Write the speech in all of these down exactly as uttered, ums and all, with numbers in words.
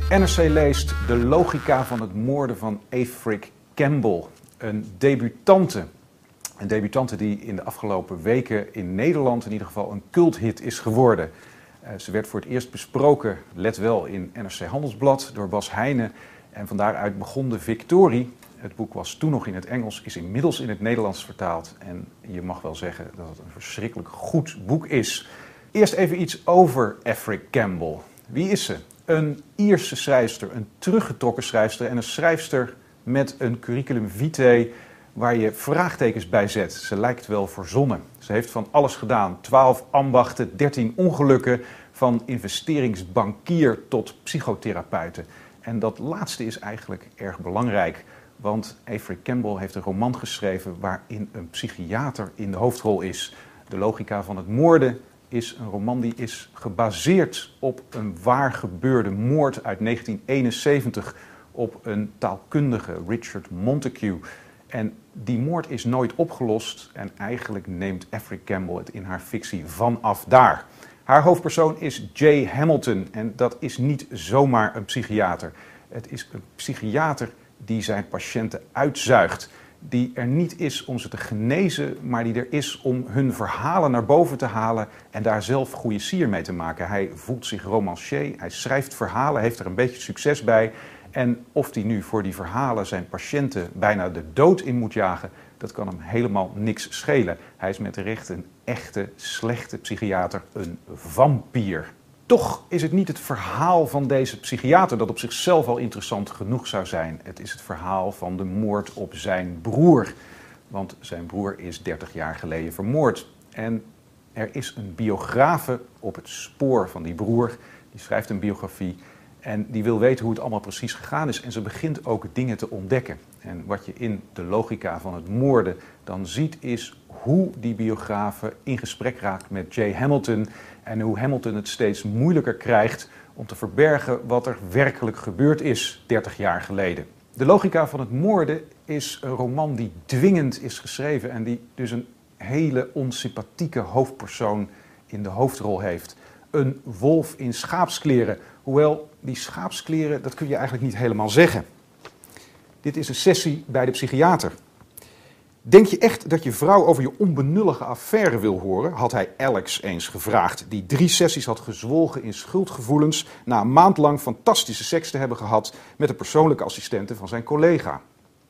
N R C leest De logica van het moorden van Afric Campbell. Een debutante. Een debutante die in de afgelopen weken in Nederland in ieder geval een culthit is geworden. Uh, ze werd voor het eerst besproken, let wel, in N R C Handelsblad door Bas Heijnen. En van daaruit begon de victorie. Het boek was toen nog in het Engels, is inmiddels in het Nederlands vertaald. En je mag wel zeggen dat het een verschrikkelijk goed boek is. Eerst even iets over Afric Campbell. Wie is ze? Een Ierse schrijfster, een teruggetrokken schrijfster en een schrijfster met een curriculum vitae waar je vraagtekens bij zet. Ze lijkt wel verzonnen. Ze heeft van alles gedaan. twaalf ambachten, dertien ongelukken, van investeringsbankier tot psychotherapeuten. En dat laatste is eigenlijk erg belangrijk. Want Afric Campbell heeft een roman geschreven waarin een psychiater in de hoofdrol is. De logica van het moorden is een roman die is gebaseerd op een waar gebeurde moord uit negentien eenenzeventig op een taalkundige, Richard Montague. En die moord is nooit opgelost en eigenlijk neemt Afric Campbell het in haar fictie vanaf daar. Haar hoofdpersoon is Jay Hamilton en dat is niet zomaar een psychiater. Het is een psychiater die zijn patiënten uitzuigt. Die er niet is om ze te genezen, maar die er is om hun verhalen naar boven te halen en daar zelf goede sier mee te maken. Hij voelt zich romancier, hij schrijft verhalen, heeft er een beetje succes bij. En of hij nu voor die verhalen zijn patiënten bijna de dood in moet jagen, dat kan hem helemaal niks schelen. Hij is met recht een echte, slechte psychiater, een vampier. Toch is het niet het verhaal van deze psychiater dat op zichzelf al interessant genoeg zou zijn. Het is het verhaal van de moord op zijn broer. Want zijn broer is dertig jaar geleden vermoord. En er is een biografe op het spoor van die broer. Die schrijft een biografie en die wil weten hoe het allemaal precies gegaan is. En ze begint ook dingen te ontdekken. En wat je in de logica van het moorden dan ziet is hoe die biografe in gesprek raakt met Jay Hamilton. En hoe Hamilton het steeds moeilijker krijgt om te verbergen wat er werkelijk gebeurd is dertig jaar geleden. De logica van het moorden is een roman die dwingend is geschreven en die dus een hele onsympathieke hoofdpersoon in de hoofdrol heeft. Een wolf in schaapskleren. Hoewel, die schaapskleren, dat kun je eigenlijk niet helemaal zeggen. Dit is een sessie bij de psychiater. Denk je echt dat je vrouw over je onbenullige affaire wil horen? Had hij Alex eens gevraagd, die drie sessies had gezwolgen in schuldgevoelens na een maand lang fantastische seks te hebben gehad met de persoonlijke assistente van zijn collega.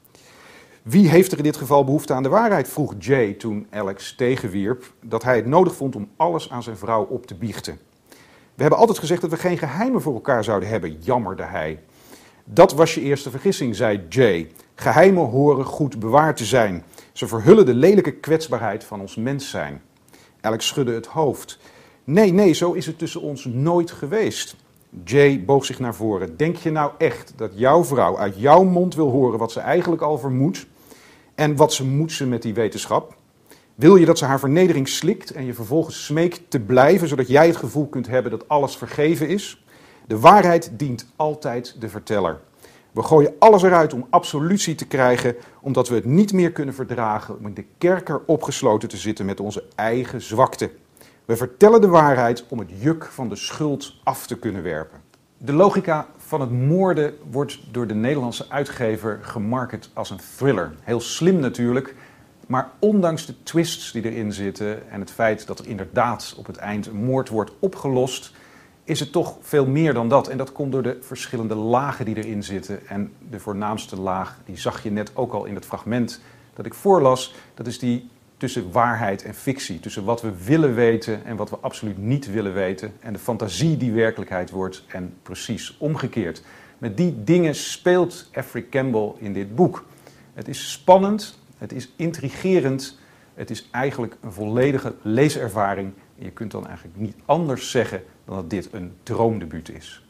Wie heeft er in dit geval behoefte aan de waarheid? Vroeg Jay toen Alex tegenwierp dat hij het nodig vond om alles aan zijn vrouw op te biechten. We hebben altijd gezegd dat we geen geheimen voor elkaar zouden hebben, jammerde hij. Dat was je eerste vergissing, zei Jay. Geheimen horen goed bewaard te zijn. Ze verhullen de lelijke kwetsbaarheid van ons mens zijn. Alex schudde het hoofd. Nee, nee, zo is het tussen ons nooit geweest. Jay boog zich naar voren. Denk je nou echt dat jouw vrouw uit jouw mond wil horen wat ze eigenlijk al vermoedt? En wat ze moet ze met die wetenschap? Wil je dat ze haar vernedering slikt en je vervolgens smeekt te blijven, zodat jij het gevoel kunt hebben dat alles vergeven is? De waarheid dient altijd de verteller. We gooien alles eruit om absolutie te krijgen, omdat we het niet meer kunnen verdragen om in de kerker opgesloten te zitten met onze eigen zwakte. We vertellen de waarheid om het juk van de schuld af te kunnen werpen. De logica van het moorden wordt door de Nederlandse uitgever gemarket als een thriller. Heel slim natuurlijk, maar ondanks de twists die erin zitten en het feit dat er inderdaad op het eind een moord wordt opgelost, is het toch veel meer dan dat. En dat komt door de verschillende lagen die erin zitten. En de voornaamste laag, die zag je net ook al in het fragment dat ik voorlas. Dat is die tussen waarheid en fictie. Tussen wat we willen weten en wat we absoluut niet willen weten. En de fantasie die werkelijkheid wordt en precies omgekeerd. Met die dingen speelt Afric Campbell in dit boek. Het is spannend, het is intrigerend. Het is eigenlijk een volledige leeservaring. En je kunt dan eigenlijk niet anders zeggen dan dat dit een droomdebuut is.